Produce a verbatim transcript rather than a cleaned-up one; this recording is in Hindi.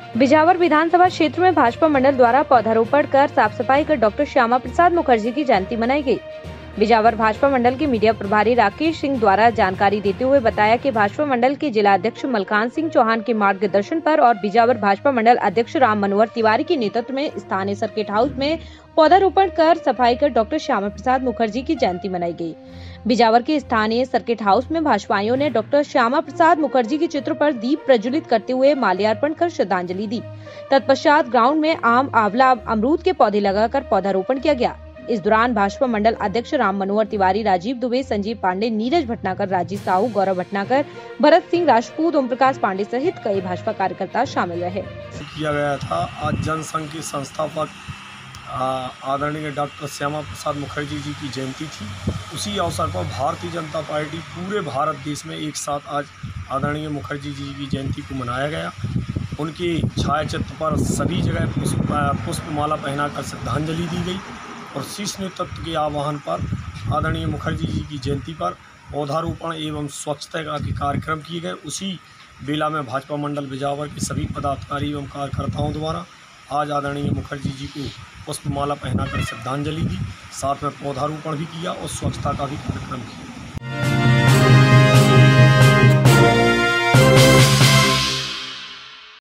बिजावर विधानसभा क्षेत्र में भाजपा मंडल द्वारा पौधारोपण कर साफ सफाई कर डॉक्टर श्यामा प्रसाद मुखर्जी की जयंती मनाई गई। बिजावर भाजपा मंडल के मीडिया प्रभारी राकेश सिंह द्वारा जानकारी देते हुए बताया कि भाजपा मंडल के जिला अध्यक्ष मलकान सिंह चौहान के मार्गदर्शन पर और बिजावर भाजपा मंडल अध्यक्ष राम मनोहर तिवारी के नेतृत्व में स्थानीय सर्किट हाउस में पौधारोपण कर सफाई कर डॉक्टर श्यामा प्रसाद मुखर्जी की जयंती मनाई गई। बिजावर के स्थानीय सर्किट हाउस में भाजपाइयों ने डॉक्टर श्यामा प्रसाद मुखर्जी के चित्र पर दीप प्रज्वलित करते हुए माल्यार्पण कर श्रद्धांजलि दी। तत्पश्चात ग्राउंड में आम, आंवला, अमरूद के पौधे लगाकर पौधारोपण किया गया। इस दौरान भाजपा मंडल अध्यक्ष राम मनोहर तिवारी, राजीव दुबे, संजीव पांडे, नीरज भटनागर, राजीव साहू, गौरव भटनागर, भरत सिंह राजपूत, ओम प्रकाश पांडे सहित कई भाजपा कार्यकर्ता शामिल रहे। किया गया था आज जनसंघ के संस्थापक आदरणीय डॉक्टर श्यामा प्रसाद मुखर्जी जी की जयंती थी। उसी अवसर पर भारतीय जनता पार्टी पूरे भारत देश में एक साथ आज आदरणीय मुखर्जी जी की जयंती को मनाया गया। उनके छायाचित्र पर सभी जगह पुष्प पुष्पमाला पहनाकर श्रद्धांजलि दी गई और शीर्ष नेतृत्व के आह्वान पर आदरणीय मुखर्जी जी की जयंती पर पौधारोपण एवं स्वच्छता के कार्यक्रम किए गए। उसी बेला में भाजपा मंडल बिजावर के सभी पदाधिकारी एवं कार्यकर्ताओं द्वारा आज आदरणीय मुखर्जी जी को पुष्पमाला पहनाकर श्रद्धांजलि दी, साथ में पौधारोपण भी किया और स्वच्छता का भी कार्यक्रम किया।